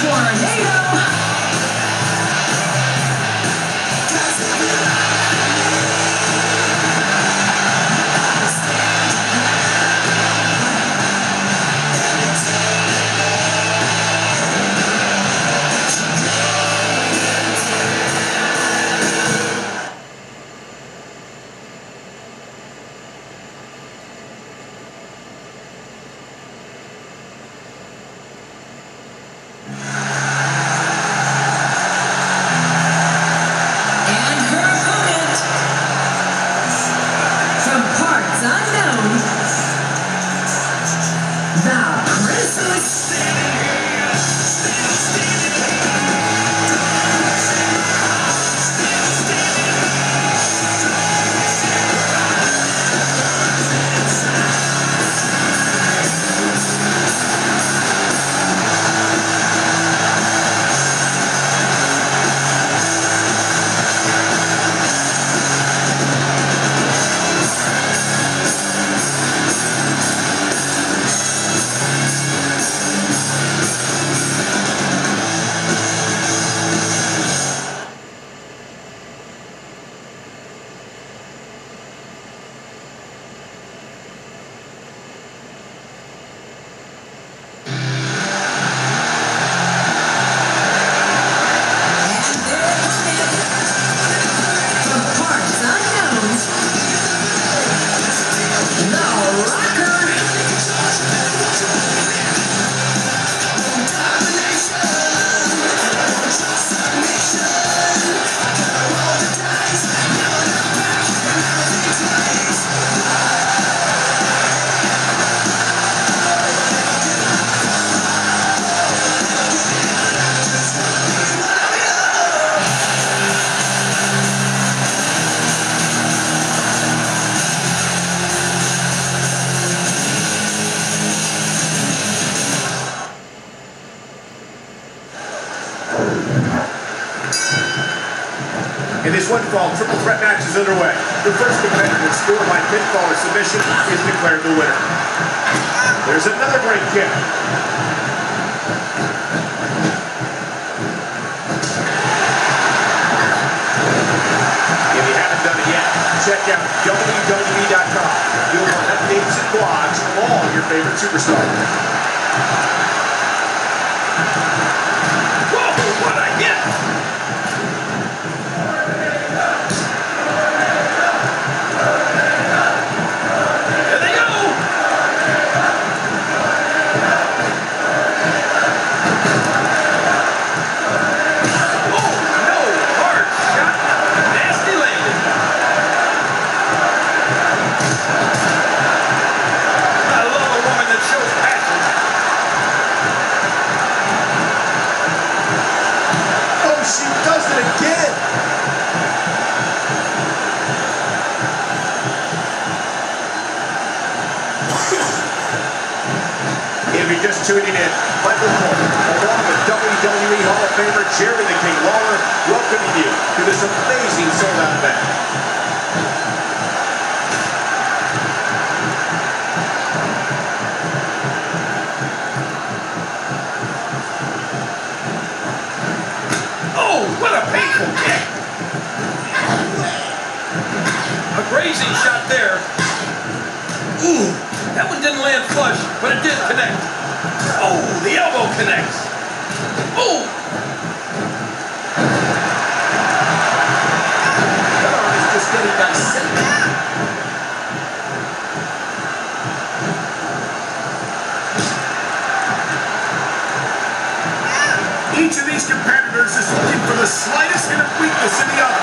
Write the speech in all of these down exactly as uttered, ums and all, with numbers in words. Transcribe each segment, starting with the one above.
Tornado. And this one fall triple threat match is underway. The first competitor scored by pinfall or submission is declared the winner. There's another great kick. If you haven't done it yet, check out W W E dot com. You'll find updates and blogs from all your favorite superstars. Whoa, what a hit! If you're just tuning in, Michael Cole, along with W W E Hall of Famer Jerry the King Lawler, welcoming you to this amazing sold-out event. Oh, what a painful kick! A grazing shot there. Ooh, that one didn't land flush, but it did connect. Oh, the elbow connects. Oh! That arm is just getting dissected. Each of these competitors is looking for the slightest hint of weakness in the other.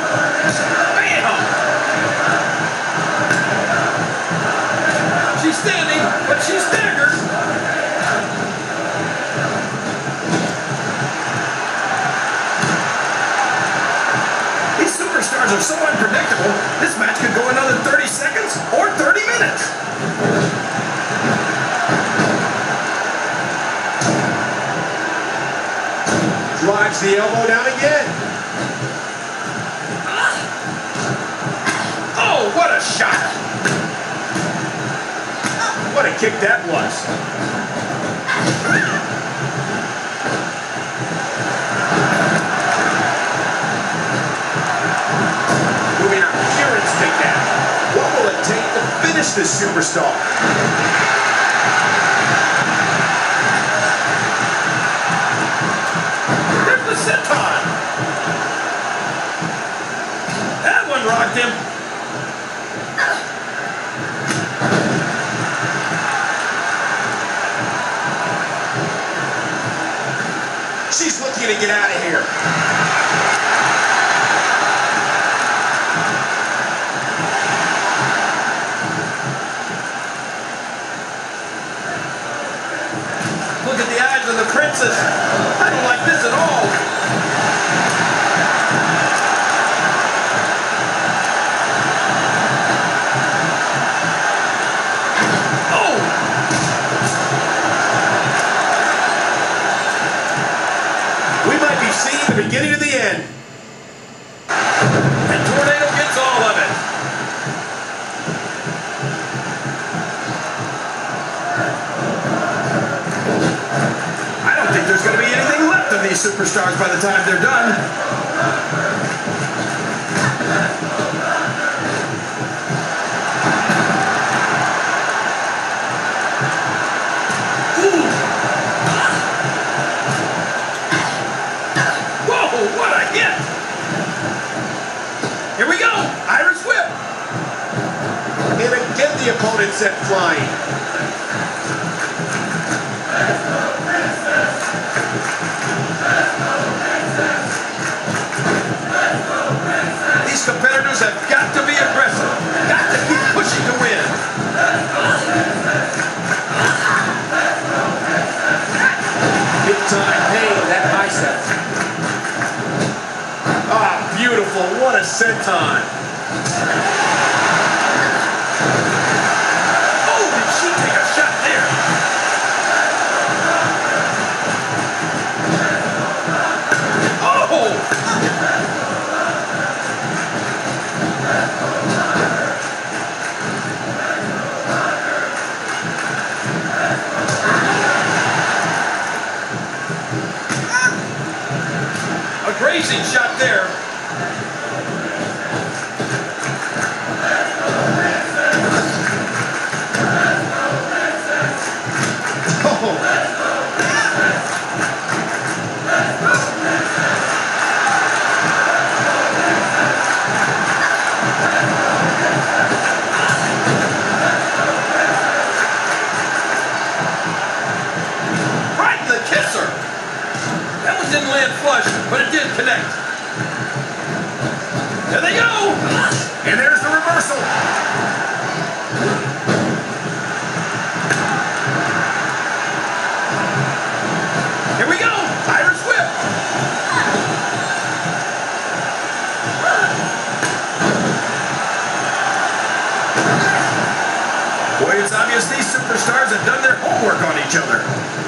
She's are so unpredictable, this match could go another thirty seconds or thirty minutes. Drives the elbow down again. Oh, what a shot! What a kick that was. Moving on, Kieran's takedown. What will it take to finish this superstar? There's the senton. That one rocked him. She's looking to get out of here. Look at the eyes of the princess. I don't like this at all. Oh! We might be seeing the beginning of the end. And Tornado gets all of it. I don't think there's going to be anything left of these superstars by the time they're done. What a hit! Here we go! Irish whip! And again the opponent sent flying. These competitors have got to be aggressive. Got to keep pushing to win. Big time pain in that bicep. Ah, beautiful. What a senton. Oh, did she take a shot there? Oh! A grazing shot there. Right in the kisser. That one didn't land flush, but it did connect. There they go. And there's the reversal. Here we go. Irish whip. Boy, it's obvious these superstars have done their homework on each other.